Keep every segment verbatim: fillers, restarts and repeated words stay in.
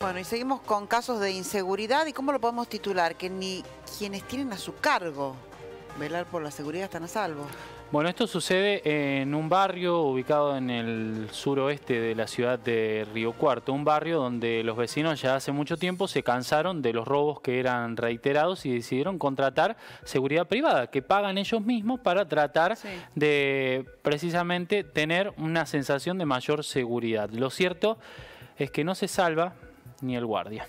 Bueno, y seguimos con casos de inseguridad. ¿Y cómo lo podemos titular? Que ni quienes tienen a su cargo velar por la seguridad están a salvo. Bueno, esto sucede en un barrio ubicado en el suroeste de la ciudad de Río Cuarto, un barrio donde los vecinos ya hace mucho tiempo se cansaron de los robos que eran reiterados y decidieron contratar seguridad privada, que pagan ellos mismos para tratar sí. de precisamente tener una sensación de mayor seguridad. Lo cierto es que no se salva ni el guardia.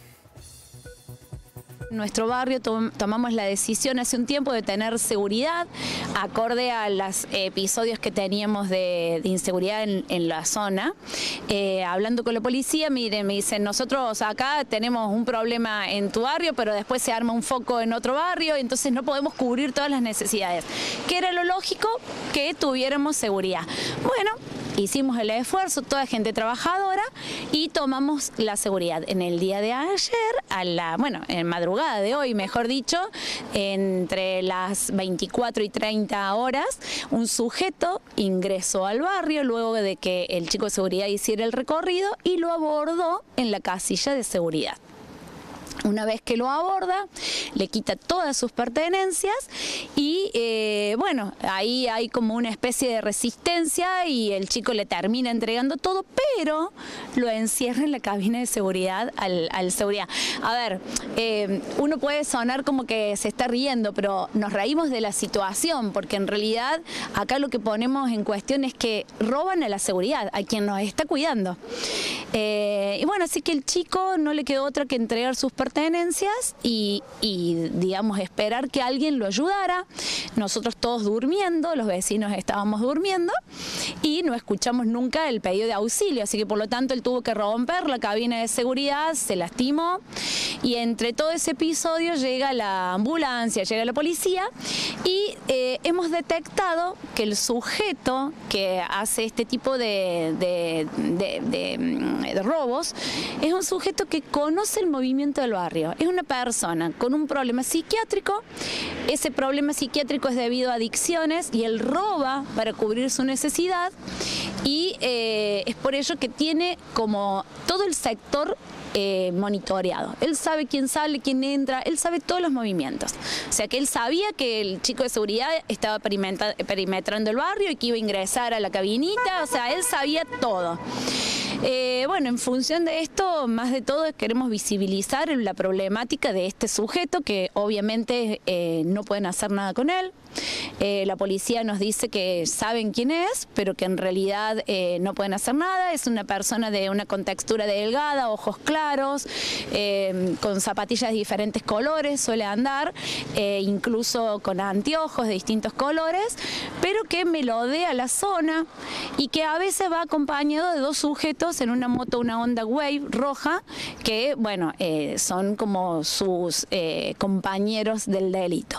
En nuestro barrio tom tomamos la decisión hace un tiempo de tener seguridad acorde a los episodios que teníamos de, de inseguridad en, en la zona. Eh, hablando con la policía, miren, me dicen, nosotros acá tenemos un problema en tu barrio, pero después se arma un foco en otro barrio, entonces no podemos cubrir todas las necesidades. ¿Qué era lo lógico? Que tuviéramos seguridad. Bueno, hicimos el esfuerzo, toda gente trabajadora, y tomamos la seguridad. En el día de ayer, a la, bueno, en madrugada de hoy, mejor dicho, entre las veinticuatro y treinta horas, un sujeto ingresó al barrio luego de que el chico de seguridad hiciera el recorrido y lo abordó en la casilla de seguridad. Una vez que lo aborda, le quita todas sus pertenencias y eh, bueno, ahí hay como una especie de resistencia y el chico le termina entregando todo, pero lo encierra en la cabina de seguridad al, al seguridad. A ver, eh, uno puede sonar como que se está riendo, pero nos reímos de la situación, porque en realidad acá lo que ponemos en cuestión es que roban a la seguridad, a quien nos está cuidando. Eh, y bueno, así que el chico no le quedó otra que entregar sus pertenencias pertenencias y, y digamos esperar que alguien lo ayudara. Nosotros todos durmiendo, los vecinos estábamos durmiendo y no escuchamos nunca el pedido de auxilio, así que por lo tanto él tuvo que romper la cabina de seguridad, se lastimó y entre todo ese episodio llega la ambulancia, llega la policía y eh, hemos detectado que el sujeto que hace este tipo de, de, de, de, de robos es un sujeto que conoce el movimiento del barrio. Es una persona con un problema psiquiátrico, ese problema psiquiátrico es debido a adicciones y él roba para cubrir su necesidad y eh, es por ello que tiene como todo el sector Eh, monitoreado. Él sabe quién sale, quién entra, él sabe todos los movimientos. O sea que él sabía que el chico de seguridad estaba perimetrando el barrio y que iba a ingresar a la cabinita, o sea, él sabía todo. Eh, bueno, en función de esto, más de todo queremos visibilizar la problemática de este sujeto que obviamente eh, no pueden hacer nada con él. Eh, la policía nos dice que saben quién es, pero que en realidad eh, no pueden hacer nada. Es una persona de una contextura delgada, ojos claros, eh, con zapatillas de diferentes colores, suele andar, eh, incluso con anteojos de distintos colores, pero que melodea la zona y que a veces va acompañado de dos sujetos en una moto, una Honda Wave roja, que bueno, eh, son como sus eh, compañeros del delito.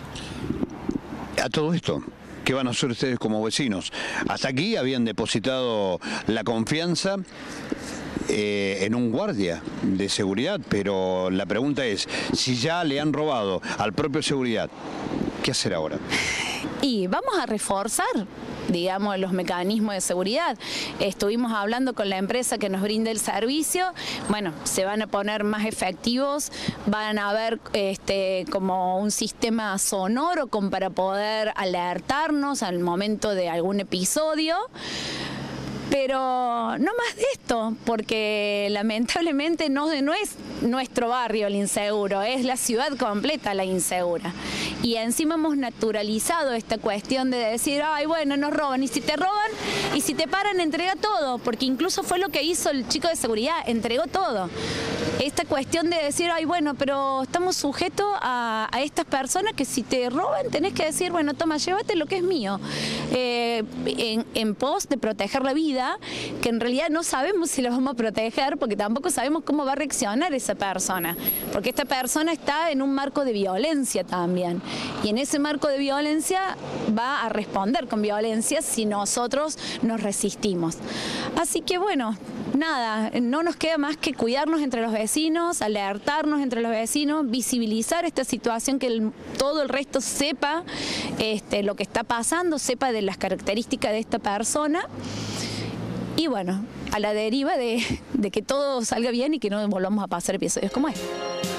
A todo esto, ¿qué van a hacer ustedes como vecinos? Hasta aquí habían depositado la confianza eh, en un guardia de seguridad, pero la pregunta es, si ya le han robado al propio seguridad, ¿qué hacer ahora? Y vamos a reforzar, digamos, los mecanismos de seguridad. Estuvimos hablando con la empresa que nos brinda el servicio, bueno, se van a poner más efectivos, van a haber este, como un sistema sonoro como para poder alertarnos al momento de algún episodio. Pero no más de esto, porque lamentablemente no, no es nuestro barrio el inseguro, es la ciudad completa la insegura. Y encima hemos naturalizado esta cuestión de decir, ay, bueno, nos roban, y si te roban, y si te paran, entrega todo, porque incluso fue lo que hizo el chico de seguridad, entregó todo. Esta cuestión de decir, ay, bueno, pero estamos sujetos a, a estas personas que si te roban tenés que decir, bueno, toma, llévate lo que es mío, eh, en, en pos de proteger la vida, que en realidad no sabemos si la vamos a proteger, porque tampoco sabemos cómo va a reaccionar esa persona, porque esta persona está en un marco de violencia también, y en ese marco de violencia va a responder con violencia si nosotros nos resistimos. Así que bueno, nada, no nos queda más que cuidarnos entre los vecinos, alertarnos entre los vecinos, visibilizar esta situación, que el, todo el resto sepa este, lo que está pasando, sepa de las características de esta persona. Y bueno, a la deriva de, de que todo salga bien y que no volvamos a pasar episodios como este.